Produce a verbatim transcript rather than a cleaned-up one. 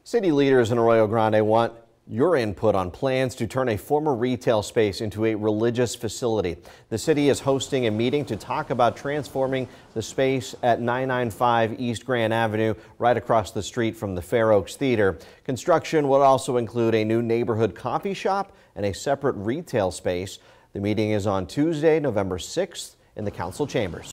City leaders in Arroyo Grande want your input on plans to turn a former retail space into a religious facility. The city is hosting a meeting to talk about transforming the space at nine ninety-five East Grand Avenue, right across the street from the Fair Oaks Theater. Construction will also include a new neighborhood coffee shop and a separate retail space. The meeting is on Tuesday, November sixth in the council chambers.